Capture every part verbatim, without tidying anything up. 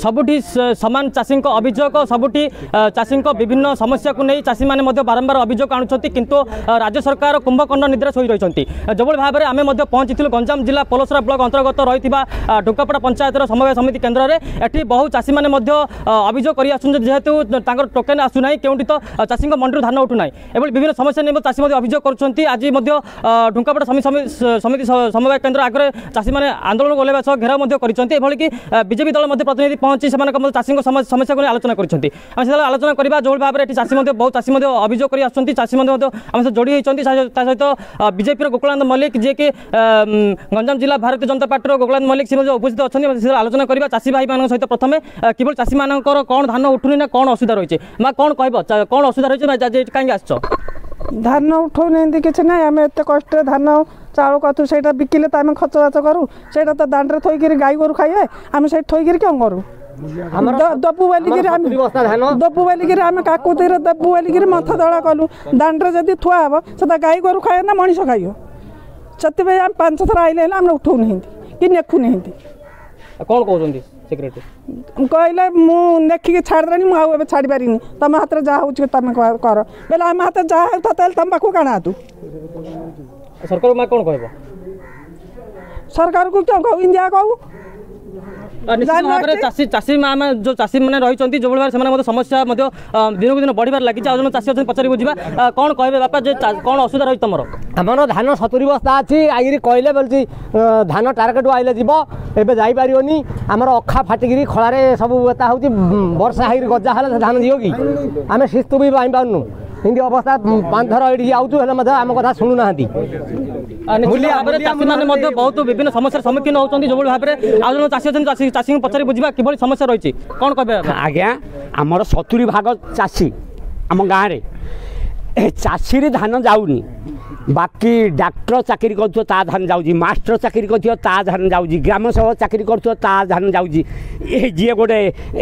सबुठी समान चाषी अभियोग सबुठी चाषी विभिन्न समस्या को नहीं चाषी मैंने बारंबार अभियोग आणुंट किंतु राज्य सरकार कुंभकर्ण निद्रा शोई रही जो भाव में आम पहुंची गंजाम जिला पलसरा ब्लॉक अंतर्गत रही ढुकापड़ा पंचायतर समवाय समिति केन्द्र में एटी बहु चाषी मैंने अभियोग कर जेहेतु टोकेन आसुना क्योंकि तो चाषी मंडी धान उठूना एवं विभिन्न समस्या नहीं चाषी अभियोग कर आज ढुकापड़ा समिति समवाय केन्द्र आगे चाषी मैंने आंदोलन ओल्लैवा सह घेराव कर कि बीजेपी दल प्रतिनिधि पहुंची चाषी समस्या को आलोचना कर आलोचना करवा जो भाव में चाषी बहुत चाषी अभियोग कर चाषी आम जोड़ी होती सहित बीजेपी गोकुलानंद मल्लिक जी कि गंजाम जिला भारतीय जनता पार्टी गोकुलानंद मल्लिक सी उपस्थित अच्छा आलोचना करवा चाषी भाई मान सहित प्रथम केवल चाषी मान कौन धान उठुनी ना कौन असुविधा रही है माँ कौन कह कौन असुविधा रही कहीं आस धान उठाऊना कि ना आम एत कष्ट धान चाउल कतु से बिकिले तो आम खर्च बाच करूँ से तो दाण्ड थोक गाई गोरु खाइए आम से थोक क्या करूँ दबु बोलिक दबु बोलिक आम काकुति दबु बोलिक मथ दला कलु दाण्ड जदि थुआ हे से गाई गोरु खाए ना मनीष खाइयो से आम पांच थर आइले आम उठाऊ ना कि नेखु ना कौन कहते सेक्रेटरी कहले मुखिक छाड़देनी मुझे छाड़ी पारिनी तुम हाथ में जहाँ हो तुम कर बोले आम हाथ जहाँ तुम पाक काना तू सरकार माँ कौन कह सरकार को क्या कहू इंडिया कहू चाषी चाषी माँ जो चाषी मैंने रही जो भाव में समस्या दिन को दिन बढ़िबार लगी चाषी अच्छे पचारि बुझा कौन कहे बापा जो कौन असुविधा रही तुम आमर धान सतुरी बस्ता अच्छी आई कहले बोलती धान टार्गेट आइले जीव एवं जापारे आमर अखा फाटिकी खलारे सब एता हो वर्षा हो गजा है धान दिव कि आम शिस्तु भी पाई पार्नु हिंदी अवस्था पांच थर ये आउचु आम कथा शुणुना चाषी मैंने बहुत विभिन्न समस्या सम्मुखीन होती जो भाव में आज चाषी अच्छे चाषी पचारि बुझा कि समस्या रही कौन कह आज्ञा आमर सतुरी भाग चाषी आम गाँव में चाषी धान जाऊनी बाकी डाक्टर चाकरी कर धान जाऊँगी मास्टर चाकरी कर धान जाऊँगी ग्राम सभा चाकरी कर धान जाऊँगी जी गोटे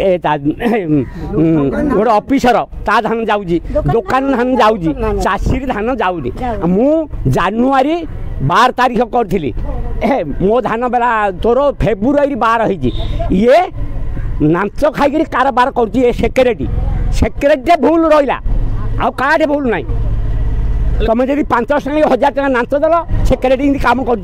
गोटे ऑफिसर ता धान जाऊँगी दुकान धान जाऊँगी चाषी धान जाऊनी मु जानुआरी बार तारीख करी मो धान बेला तोर फेब्रुआरी बार ये नाच खाई कारबार कर सेक्रेटरी सेक्रेटरी भूल रहा आ काटे भूल ना तुम जब पांच श्रेणी हजार टाँग नाच देल सेक्रेटरी काम कर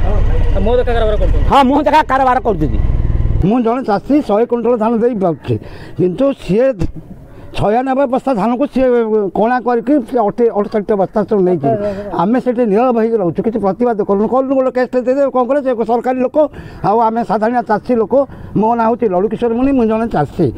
हाँ मुँह देखा कारबार कर जड़े चाषी शहे कुंटल धान दे पारे कितु सी छयानबे बस्ता धान को सी कणा करके अड़सठ बस्ता सब नहीं आम से नीरव हो रोचु कि प्रतिवाद करूँ करूँ गोटे केस दे कौन कले सरकारी लोक आम साधारण चाषी लोक मो ना हूँ लड़ू किशोर मुनि मुझे जड़े चाषी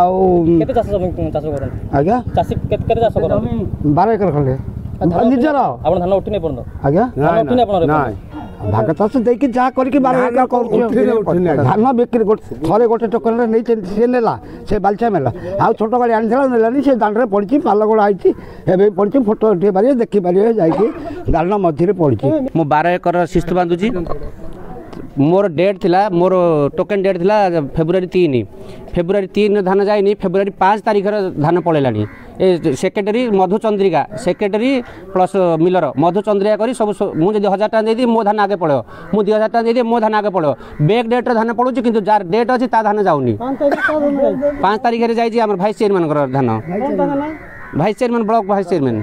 आज्ञा बारह एकर खंडे निजर धान उठिने आज्ञा भाग चाष देखिए जहाँ करके बारह एकर कर धान बिक्री थे गोटे टोकन नहीं सी नेला से बालचा मेला आउ छोट गाड़ी आनी नेलानी से दाण्ड में पड़ी पाल गोड़ा आई पड़ी फोटो उठे पारे देखी पारे जाकि दाण्ड मध्य पड़ी मु बारह एकर शिस्त बांधुची मोर डेट थिला मोर टोकन डेट थिला फेब्रुआरी तीन फेब्रुआरी तीन धान जाइनी फेब्रुआरी पाँच तारीख धान पलैलानी ए secretary Madhuchandrika secretary plus miller Madhuchandrika करी सब मुझे हजार टाँग दे मो धान आगे पड़ो मुझे दुई हजार टाँग दे मो धान आगे पड़ो बैक डेट धान पड़ुची किंतु जार डेट अच्छी ता धान जाऊनी पाँच तारीख जाइए आम भाइस चेयरमैन धान vice chairman block vice chairman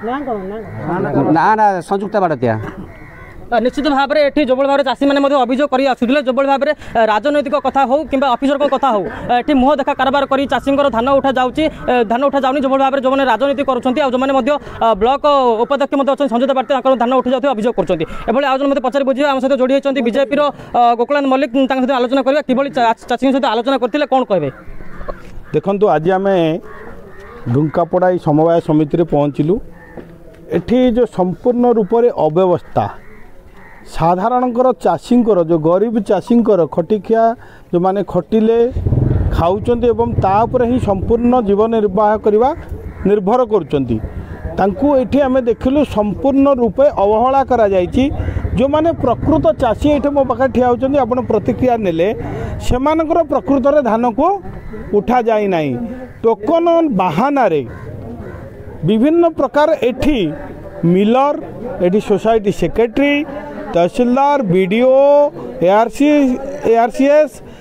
ना ना संयुक्ता बाड़तिया निश्चित भाव में ये जो भाव में चाषी मैंने अभियोग कर आसुले जो भाव में राजनैतिक कथा हो कि अफिसर कथा हो ये मुह देखा कारबार कर चाषी धान उठा जाऊँगी धान उठा जाऊनी जो भाव में जो राजनीति कर ब्लॉक उपाध्यक्ष संयुक्त पार्टी धान उठी जाते अभियोग कर आज मत पचारि बुझे आम सहित जोड़ी होती बीजेपी गोकुलानंद मल्लिक सहित आलोचना करवा कि चाषी सहित आलोचना करते कौन कहे देखु आज आम ढुंकापड़ा समवाय समिति पहुँचलु एठी जो संपूर्ण रूप से अव्यवस्था साधारणकर चाषींकर जो गरीब चाषींकर खटिखिया जो माने खटिले खाऊचंती एवं तापर ही संपूर्ण जीवन निर्वाह करवा निर्भर करुचंती तांकू एठी आमे देखिलु संपूर्ण रूपे अवहेला करा जायछि जो माने प्रकृत चाषी एठी मो पाखे ठिया होचंती आपण प्रतिक्रिया नेले सेमानकर प्रकृत रे धान को उठा जाई नाही टोकन बहाना रे विभिन्न प्रकार एठी मिलर एठी सोसाइटी सेक्रेटरी तहसीलदार बीडीओ एआरसी एआरसीएस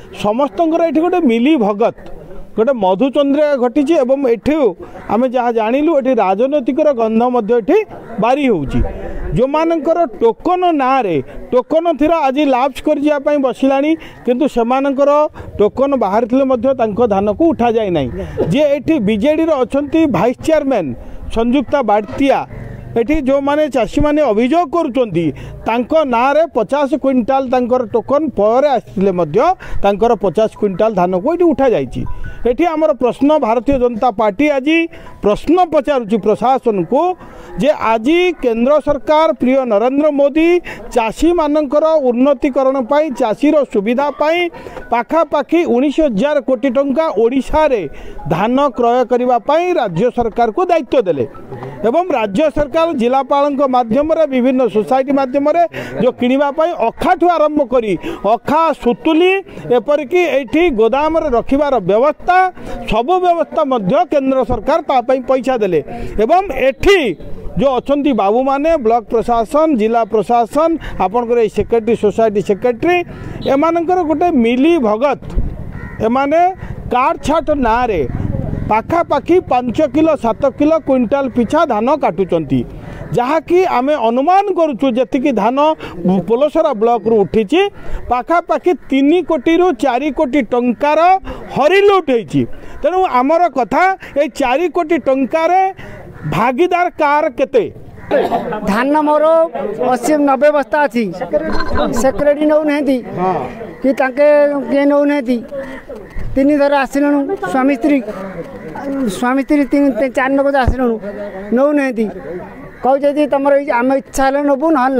समस्तଙ୍କର ଏଠି ଗୋଟେ ମିଲି ଭଗତ गोटे मधुचंद्रिका घटी एवं एठी आम जहाँ जानलु ये राजनैतिक गंध मध्य बारी हो जो मानकर टोकन ना रे टोकन थी आज लाप्स कर बसला किंतु सेमानकर टोकन बाहर थे धान को उठा जाए ना जे एठी बीजेडी अच्छा भाइस चेयरमैन संयुक्ता बाड़तिया एठी जो माने चाषी माने अभियोग करुँच ना पचास क्विंटाल टोकन पर आसते पचास क्विंटाल धान को ये उठा जाइए एठी आमर प्रश्न भारतीय जनता पार्टी आज प्रश्न पचारुची प्रशासन को जे आज केंद्र सरकार प्रिय नरेंद्र मोदी चाषी मानकर उन्नतिकरण पाई चाषीर सुविधा पाई पाखापाखि उन्नीस हजार कोटी टंका ओडिशा रे धान क्रय करने पाई राज्य सरकार को दायित्व देले एवं राज्य सरकार जिलापाल माध्यम विभिन्न सोसाइटी माध्यम जो किणवाई अखाठू आरंभ करी अखा सुतुली एपरिक एठी गोदाम रखिबार व्यवस्था सब व्यवस्था मध्य केंद्र सरकार तापाई पैसा देले एवं एठी जो अच्छी बाबू माने ब्लॉक प्रशासन जिला प्रशासन आपनकर सेक्रेटरी सोसाइटी सेक्रेटरी एमानकर गोटे मिली भगत एमाने कार्ड छाट ना रे पाखापाखि पांच किलो सात किलो क्विंटाल पिछा धान काटुचंती जहाँकि आमे अनुमान करुचु जी धान पोलसरा ब्लॉक रु उठी पाखापाखि तीन कोटी रु चार कोटी टंकार हरिलुट होती तेणु आमर कथा ये चार कोटी टंकार भागीदार कार केते धान मोर अस्सी नब्बे बस्ता अच्छी सेक्रेटरी नौ ना कि किए नौ ना तीन थर आसलु स्वामी स्त्री स्वामी स्त्री तीन चार लोग आसलु नौ ना कहते तुम आम इच्छा है नबू ना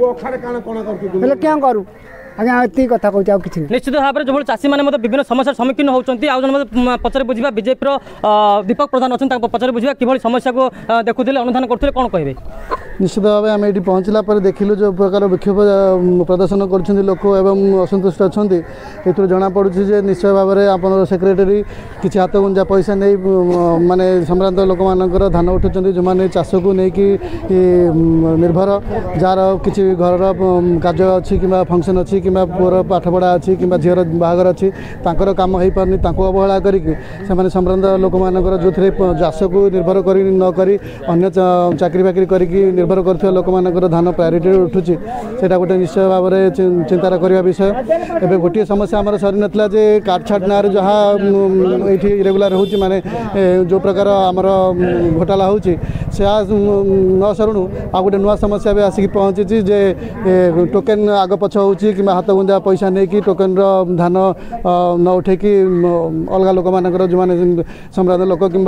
क्या करूँ आज्ञा ये कथा कहूँ आउ कि निश्चित भाव में जो चाषी मैंने विभिन्न समस्या सम्मुखीन होती आज जन पचारे बुझा बीजेपी दीपक प्रधान अच्छा पचारे बुझा कि समस्या को देखुले अनुधान करते कौन कहे निश्चित भाव में आम ये पहुँचला देखिलु जो प्रकार विक्षोभ प्रदर्शन कर लोक एवं असंतुष्ट अच्छा ये जमापड़ी जे निश्चय भाव में आप सेक्रेटरी किसी हाथ गुंजा पैसा नहीं माने सम्रांत लोक मानकर धान उठुंट जो मैंने चाष को लेकिन निर्भर जार किसी घर कार्य अच्छी कि फंक्शन अच्छी कि पुअर पाठपढ़ा अच्छी कि झीर बाहागर अच्छी तांकर काम हो पारनी अवहेला करके सम्रांत लोक मानकर जो थे चाष को निर्भर कर नक अन्य चाकरी बाकरी करके निर्भर कर लोक मानकर धान प्रायोरिटी उठुची से गोटे निश्चय भाव में चिंतार करने विषय एवं गोटे समस्या आम सरी नाला जे काटछाट ना जहाँ ये इरेगुलार हो माने जो प्रकार आमर घोटाला हो न सरुणु आ गोटे नुआ समस्या भी आसिक पहुँची जे टोकेन आग पछ हो हाथ गुंजा पैसा नहीं कि टोकेन धान न उठे कि अलग लोक मानकर जो मैंने सम्रांत लोक कि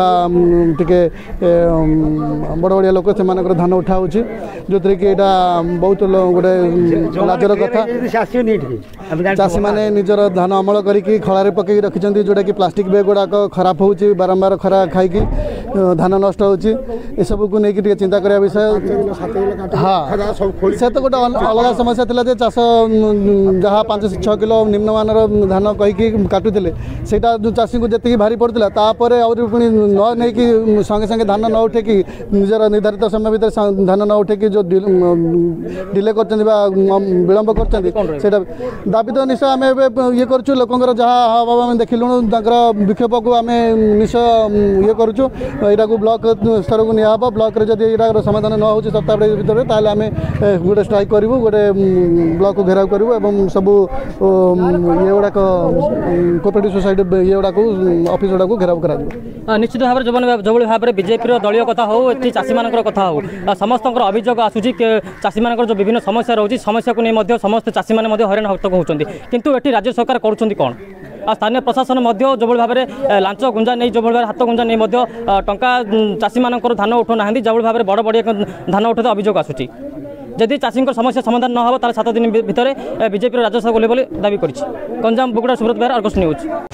बड़ बड़िया लोक से धान उठा हो जो थे कि बहुत गोटे लाजर कथा चाषी मैंने निजर धान अमल करके खलारे पकई रखिंट जोटा कि प्लास्टिक बैग गुड़ाक खराब हो बारंबार खरा खाई धान नष्ट हो सब को लेकिन चिंता करा विषय हाँ से तो गोटे अलग समस्या था जे चाष जहाँ पांच छः किलो निम्नमान धान कहीकि काटुले से चाषी को जी भारी पड़ता तापर पुणी न नहीं संगे संगे धान न उठे कि निजर निर्धारित समय भर धान न उठे कि जो डिले कर विलंब कर दाबी तो निश्चय आम ये करूँ लोकर जहाँ हाव आम देखिलु विक्षोभ को आम निश्चय ये करूँ यहाँ को ब्लॉक स्तर को निया ब्लॉक रे जदि यहाँ समाधान न हो सप्ताह भितर ताल आम गोटे स्ट्राइक करूँ गोटे ब्लॉक को घेराव करूँ एवं सबू ये गुड़ाक कोऑपरेटिव सोसाइटी ये गुड़ाक ऑफिस गुड़ाक घेराव करा निश्चित भाव में जो भाव में बीजेपी दलीय कथा हो चाषी मान कथा हो समस्त अभियोग आसूँ चाषी मान जो विभिन्न समस्या रोचे समस्या को नहीं समस्त चाषी मैंने हईराण हरकत होती किंतु ये राज्य सरकार करुँच कौन आ स्थानीय प्रशासन जो भाव में लांच गुंजा नहीं जो भाव हाथ गुंजा नहीं टंका चाषी मान धान उठुना जो भाव में बड़ बड़िया धान उठे अभियोग आसूँ जदि चाषी समस्या समाधान न हो सात दिन भितर बीजेपी राज्य सरकार दाबी कर गंजाम बुगुड़ा सुब्रत बेहरा अर्गस न्यूज।